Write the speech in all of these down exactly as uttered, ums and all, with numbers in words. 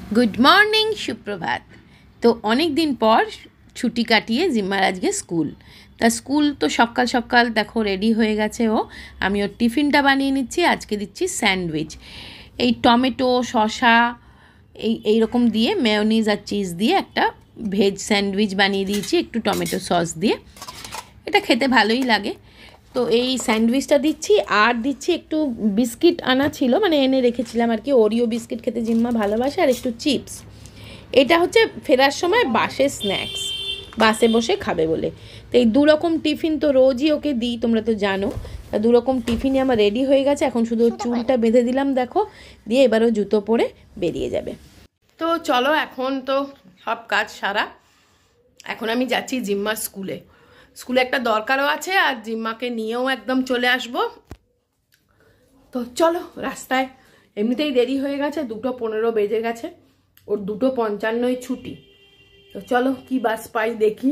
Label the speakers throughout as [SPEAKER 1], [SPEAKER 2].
[SPEAKER 1] Good morning सुप्रभात। तो अनेक दिन पर छुट्टी काटिए जिम्मार आज के स्कूल ता स्कूल तो सकाल सकाल देखो रेडी हो गेছে ও আমি ওর টিফিনটা বানিয়ে নিচ্ছি। আজকে দিচ্ছি স্যান্ডউইচ, এই টমেটো শসা এই এই রকম দিয়ে মেয়োনিজ আর চিজ দিয়ে একটা ভেজ স্যান্ডউইচ বানিয়ে দিয়েছি একটু টমেটো সস দিয়ে। এটা খেতে ভালোই লাগে। তো এই স্যান্ডউইচটা দিচ্ছি আর দিচ্ছি একটু বিস্কিট আনা ছিল, মানে এনে রেখেছিলাম আর কি, ওরিও বিস্কিট খেতে জিম্মা ভালোবাসে, আর একটু চিপস। এটা হচ্ছে ফেরার সময় বাসে স্ন্যাক্স, বাসে বসে খাবে বলে। তো এই দু রকম টিফিন তো রোজই ওকে দিই, তোমরা তো জানো। তা দু রকম টিফিনই আমার রেডি হয়ে গেছে। এখন শুধু চুলটা বেঁধে দিলাম দেখো, দিয়ে এবারও জুতো পরে বেরিয়ে যাবে। তো চলো, এখন তো সব কাজ সারা, এখন আমি যাচ্ছি জিম্মার স্কুলে। স্কুলে একটা দরকারও আছে আর জিম্মাকে নিয়েও একদম চলে আসব। তো চলো, রাস্তায় এমনিতেই দেরি হয়ে গেছে, দুটো পনেরো বেজে গেছে, ওর দুটো পঞ্চান্নই ছুটি। তো চলো কি বাস পাই দেখি।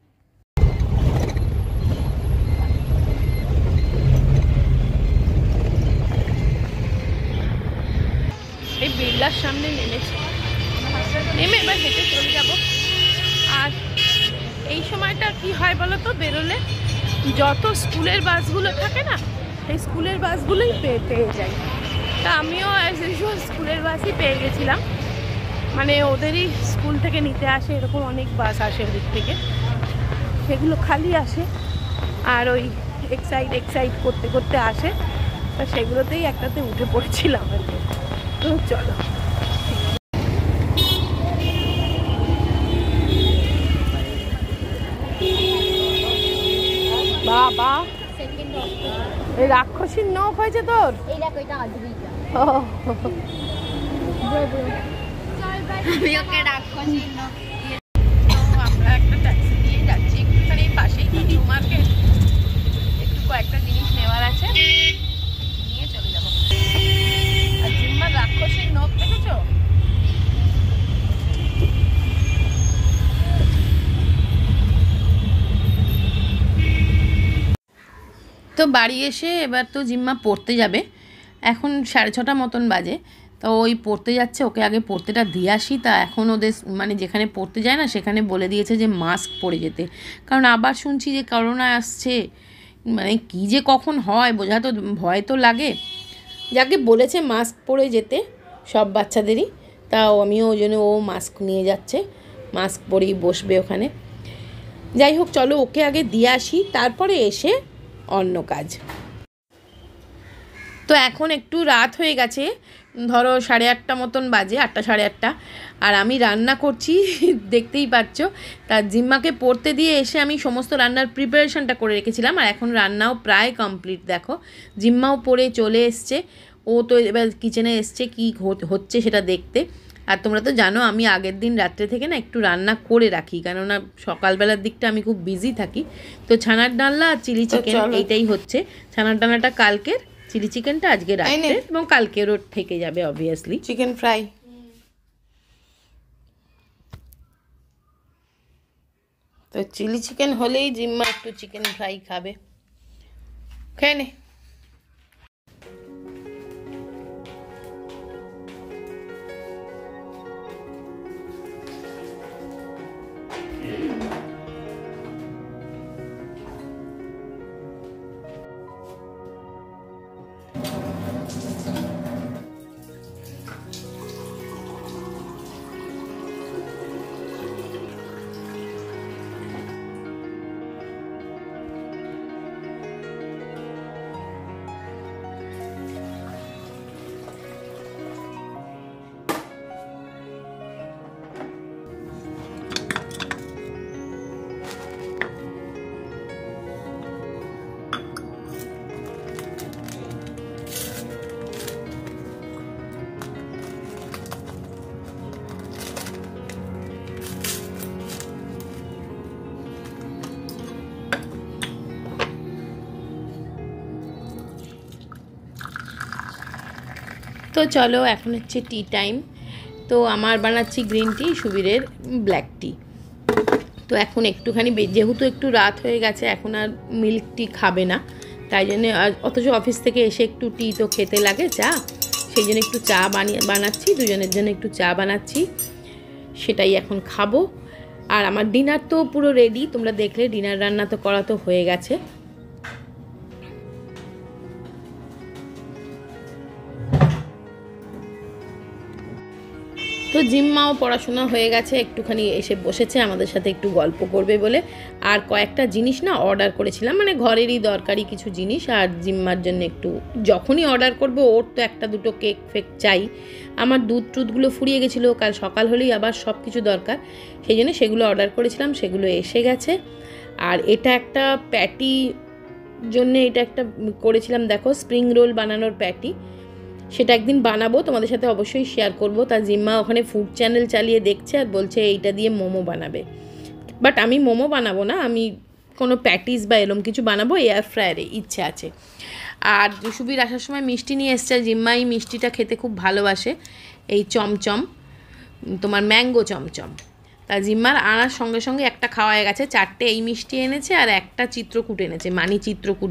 [SPEAKER 1] এই বিড়লার সামনে নেমেছি, নেমে এবার হেঁটে চলে যাব। আর এই সময়টা কি হয় বলো তো, বেরোলে যত স্কুলের বাসগুলো থাকে না, সেই স্কুলের বাসগুলোই পেয়ে পেয়ে যাই। তা আমিও অ্যাজ ইউজুয়াল স্কুলের বাসই পেয়ে গেছিলাম, মানে ওদেরই স্কুল থেকে নিতে আসে, এরকম অনেক বাস আসে ওদিক থেকে, সেগুলো খালি আসে আর ওই এক্সাইট এক্সাইট করতে করতে আসে। তা সেগুলোতেই একটাতে উঠে পড়েছিলাম আর কি। তো চলো, বাবা এই রাক্ষসীর নখ হয়েছে তোর। আমরা একটা ট্যাক্সি নিয়ে যাচ্ছি, একটুখানি পাশেই নিউ মার্কেট, একটু কয়েকটা জিনিস নেওয়ার আছে, নিয়ে চলে যাবো। আর জিম্মার রাক্ষসীর নখ দেখেছো? তো বাড়ি এসে এবার তো জিম্মা পড়তে যাবে, এখন সাড়ে ছটা মতন বাজে। তো ওই পড়তে যাচ্ছে, ওকে আগে পড়তেটা দিয়ে আসি। তা এখন ওদের মানে যেখানে পড়তে যায় না সেখানে বলে দিয়েছে যে মাস্ক পরে যেতে, কারণ আবার শুনছি যে করোনা আসছে, মানে কী যে কখন হয় বোঝা তো ভয় তো লাগে। যাকে বলেছে মাস্ক পরে যেতে সব বাচ্চাদেরই, তাও আমিও ওই জন্য ও মাস্ক নিয়ে যাচ্ছে, মাস্ক পরেই বসবে ওখানে। যাই হোক, চলো ওকে আগে দিয়ে আসি, তারপরে এসে অন্য কাজ। তো এখন একটু রাত হয়ে গেছে, ধরো সাড়ে আটটা মতন বাজে, আটটা সাড়ে আটটা, আর আমি রান্না করছি দেখতেই পাচ্ছ। তা জিম্মাকে পড়তে দিয়ে এসে আমি সমস্ত রান্নার প্রিপারেশনটা করে রেখেছিলাম, আর এখন রান্নাও প্রায় কমপ্লিট। দেখো জিম্মাও পড়ে চলে এসছে, ও তো এবার কিচেনে এসছে কি হচ্ছে সেটা দেখতে। আর তোমরা তো জানো আমি আগের দিন রাত্রে থেকে না একটু রান্না করে রাখি, কেননা সকালবেলার দিকটা আমি খুব বিজি থাকি। তো ছানার ডালনা আর চিলি চিকেন এইটাই হচ্ছে। ছানার ডালনাটা কালকের, চিলি চিকেনটা আজকে রাত্রে, এবং কালকেরও থেকে যাবে অবভিয়াসলি। চিকেন ফ্রাই, তো চিলি চিকেন হলেই জিম্মা একটু চিকেন ফ্রাই খাবে, খেয়ে নে। তো চলো, এখন হচ্ছে টি টাইম। তো আমার বানাচ্ছি গ্রিন টি, সুবীরের ব্ল্যাক টি। তো এখন একটুখানি যেহেতু একটু রাত হয়ে গেছে, এখন আর মিল্ক টি খাবে না, তাই জন্য। অথচ অফিস থেকে এসে একটু টি তো খেতে লাগে, চা, সেই জন্য একটু চা বানিয়ে বানাচ্ছি, দুজনের জন্য একটু চা বানাচ্ছি, সেটাই এখন খাবো। আর আমার ডিনার তো পুরো রেডি, তোমরা দেখলে ডিনার রান্না তো করা তো হয়ে গেছে। তো জিম্মাও পড়াশোনা হয়ে গেছে, একটুখানি এসে বসেছে আমাদের সাথে একটু গল্প করবে বলে। আর কয়েকটা জিনিস না অর্ডার করেছিলাম, মানে ঘরেরই দরকারি কিছু জিনিস, আর জিম্মার জন্য একটু যখনই অর্ডার করবো ওর তো একটা দুটো কেক ফেক চাই। আমার দুধ টুধগুলো ফুরিয়ে গেছিলো, কাল সকাল হলেই আবার সব কিছু দরকার, সেই জন্য সেগুলো অর্ডার করেছিলাম, সেগুলো এসে গেছে। আর এটা একটা প্যাটি জন্য এটা একটা করেছিলাম, দেখো স্প্রিং রোল বানানোর প্যাটি, সেটা একদিন বানাবো, তোমাদের সাথে অবশ্যই শেয়ার করব। তার জিম্মা ওখানে ফুড চ্যানেল চালিয়ে দেখছে আর বলছে এইটা দিয়ে মোমো বানাবে, বাট আমি মোমো বানাবো না, আমি কোনো প্যাটিস বা এরম কিছু বানাবো এয়ার ফ্রায়ারে, ইচ্ছে আছে। আর সুবীর আসার সময় মিষ্টি নিয়ে এসছে, জিম্মা এই মিষ্টিটা খেতে খুব ভালোবাসে, এই চমচম, তোমার ম্যাঙ্গো চমচম। তা জিম্মার আনার সঙ্গে সঙ্গে একটা খাওয়া হয়ে গেছে, চারটে এই মিষ্টি এনেছে আর একটা চিত্রকূট এনেছে, মানি চিত্রকূট।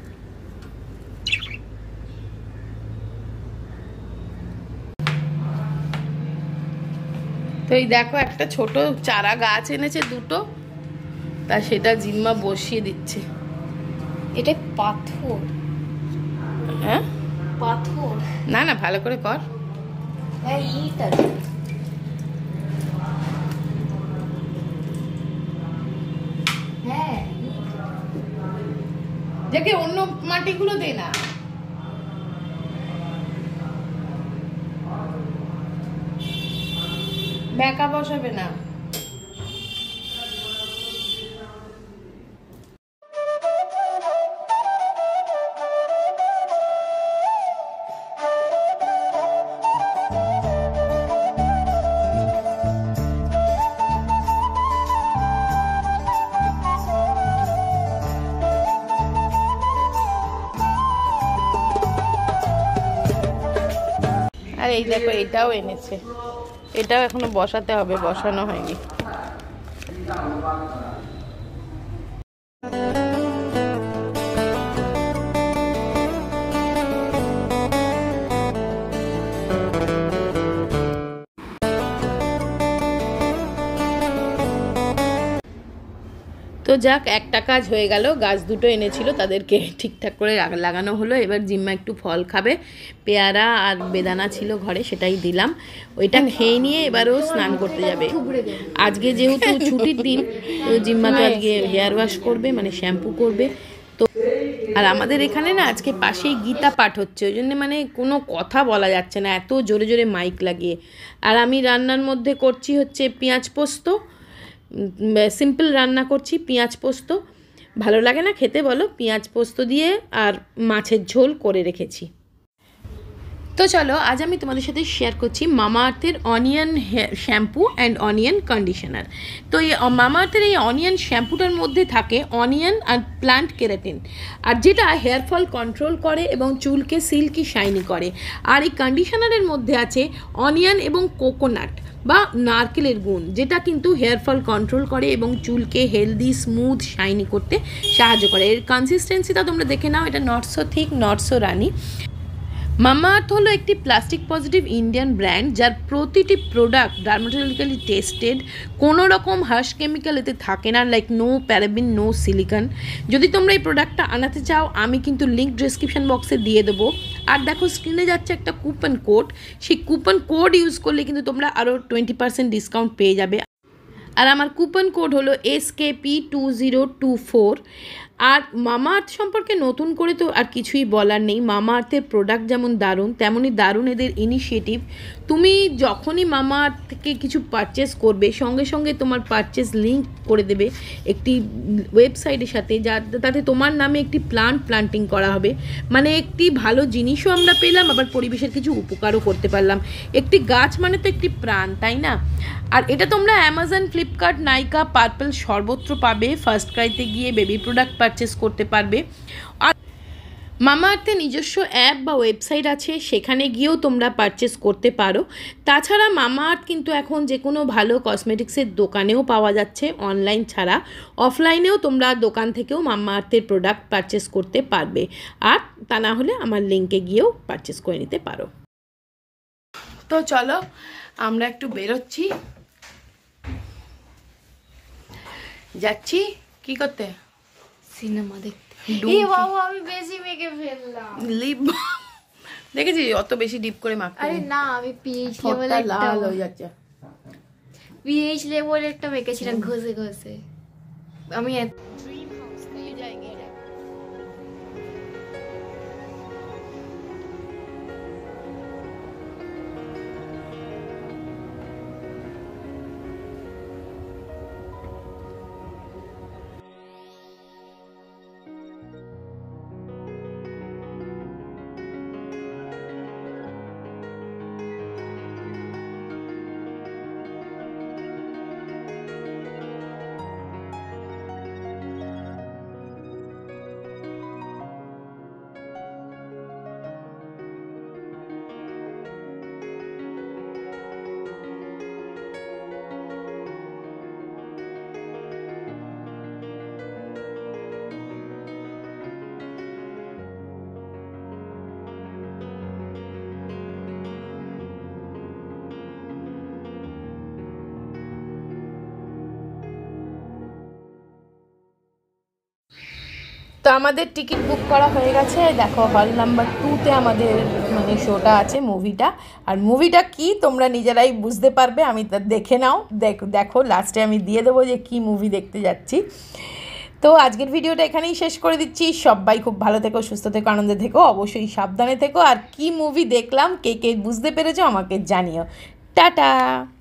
[SPEAKER 1] তো এই দেখো একটা ছোট চারা গাছ এনেছে দুটো, তা সেটা জিম্মা বসিয়ে দিচ্ছে।
[SPEAKER 2] এটা পাথর?
[SPEAKER 1] হ্যাঁ
[SPEAKER 2] পাথর
[SPEAKER 1] না না, ভালো করে কর।
[SPEAKER 2] হ্যাঁ ইট আছে। হ্যাঁ
[SPEAKER 1] দেখে অন্য মাটিগুলো দে না। ব্যাকা বসাবে না। আর এই দেখো এটাও এনেছে, এটাও এখনো বসাতে হবে, বসানো হয়নি। তো যাক, একটা কাজ হয়ে গেল, গাছ দুটো এনেছিল তাদেরকে ঠিকঠাক করে লাগানো হলো। এবার জিম্মা একটু ফল খাবে, পেয়ারা আর বেদানা ছিল ঘরে, সেটাই দিলাম, ওইটা খেয়ে নিয়ে এবারও স্নান করতে যাবে। আজকে যেহেতু ছুটির দিন, তো জিম্মা তো আজকে হেয়ার ওয়াশ করবে, মানে শ্যাম্পু করবে। তো আর আমাদের এখানে না আজকে পাশেই গীতা পাঠ হচ্ছে, ওই জন্য মানে কোনো কথা বলা যাচ্ছে না, এত জোরে জোরে মাইক লাগিয়ে। আর আমি রান্নার মধ্যে করছি হচ্ছে পেঁয়াজ পোস্ত, সিম্পল রান্না করছি, পেঁয়াজ পোস্ত। ভালো লাগে না খেতে বলো? পেঁয়াজ পোস্ত দিয়ে আর মাছের ঝোল করে রেখেছি। তো চলো আজ আমি তোমাদের সাথে শেয়ার করছি মামা আর্থের onion shampoo and onion conditioner. তো এই মামা আর্থের এই অনিয়ন শ্যাম্পুটার মধ্যে থাকে অনিয়ন আর প্লান্ট কেরাটিন, আর যেটা হেয়ার ফল কন্ট্রোল করে এবং চুলকে সিল্কি শাইনি করে। আর এই কন্ডিশনারের মধ্যে আছে অনিয়ন এবং কোকোনাট বা নারকেলের গুণ, যেটা কিন্তু হেয়ার ফল কন্ট্রোল করে এবং চুলকে হেলদি স্মুথ শাইনি করতে সাহায্য করে। এর কনসিস্টেন্সিটা তোমরা দেখে নাও, এটা not so thick not so runny. Mamaearth হলো একটি প্লাস্টিক পজিটিভ ইন্ডিয়ান ব্র্যান্ড, যার প্রতিটি প্রোডাক্ট ডার্মাটোলজিক্যালি টেস্টেড, কোনো রকম হার্শ কেমিক্যাল এতে থাকে না, like no paraben no silicone. যদি তোমরা এই প্রোডাক্টটা আনাতে চাও আমি কিন্তু লিঙ্ক ডিসক্রিপশন বক্সে দিয়ে দেবো। আর দেখো স্ক্রিনে যাচ্ছে একটা কুপন কোড, সেই কুপন কোড ইউজ করলে কিন্তু তোমরা আরও টোয়েন্টি পার্সেন্ট ডিসকাউন্ট পেয়ে যাবে। আর আমার কুপন কোড হলো S K P two zero two four. আর মামা আর্থ সম্পর্কে নতুন করে তো আর কিছুই বলার নেই, মামা আর্থের প্রোডাক্ট যেমন দারুণ, তেমনই দারুণ এদের ইনিশিয়েটিভ। তুমি যখনই মামা আর্থ থেকে কিছু পারচেস করবে, সঙ্গে সঙ্গে তোমার পারচেস লিঙ্ক করে দেবে একটি ওয়েবসাইটের সাথে, যা তাতে তোমার নামে একটি প্লান্ট প্লান্টিং করা হবে। মানে একটি ভালো জিনিসও আমরা পেলাম, আবার পরিবেশের কিছু উপকারও করতে পারলাম। একটি গাছ মানে তো একটি প্রাণ, তাই না? আর এটা তোমরা অ্যামাজন, ফ্লিপকার্ট, নাইকা, পার্পল সর্বত্র পাবে। ফার্স্ট ক্রাইতে গিয়ে বেবি প্রোডাক্ট পারচেস করতে পারবে। আর মামা আর্থের নিজস্ব অ্যাপ বা ওয়েবসাইট আছে, সেখানে গিয়েও তোমরা পারচেস করতে পারো। তাছাড়া মামা আর্থ কিন্তু এখন যে কোনো ভালো কসমেটিক্সের দোকানেও পাওয়া যাচ্ছে, অনলাইন ছাড়া অফলাইনেও তোমরা দোকান থেকেও মামা আর্থের প্রোডাক্ট পারচেস করতে পারবে। আর তা না হলে আমার লিঙ্কে গিয়েও পারচেস করে নিতে পারো। তো চলো আমরা একটু বেরোচ্ছি, যাচ্ছি কি করতে,
[SPEAKER 2] সিনেমা দেখতে।
[SPEAKER 1] ডুমকি।
[SPEAKER 2] এ বাবা আমি বেশি মেখে ফেললাম।
[SPEAKER 1] লিপ দেখেছি অত বেশি ডিপ করে মাখতে
[SPEAKER 2] আরে
[SPEAKER 1] নেই।
[SPEAKER 2] না আমি পিএইচ
[SPEAKER 1] ঠোঁটটা
[SPEAKER 2] লেভেল একটা
[SPEAKER 1] লাল হয়ে যাচ্ছে।
[SPEAKER 2] পিএইচ লেভেল একটা মেখেছিলাম ঘষে ঘষে। আমি এত-
[SPEAKER 1] তো আমাদের টিকিট বুক করা হয়ে গেছে, দেখো হল নাম্বার টুতে আমাদের মানে শোটা আছে, মুভিটা। আর মুভিটা কি তোমরা নিজেরাই বুঝতে পারবে, আমি তা দেখে নাও, দেখো দেখো লাস্টে আমি দিয়ে দেবো যে কি মুভি দেখতে যাচ্ছি। তো আজকের ভিডিওটা এখানেই শেষ করে দিচ্ছি। সবাই খুব ভালো থেকো, সুস্থ থেকো, আনন্দে থেকো, অবশ্যই সাবধানে থেকো। আর কি মুভি দেখলাম কে কে বুঝতে পেরেছো আমাকে জানিও। টাটা।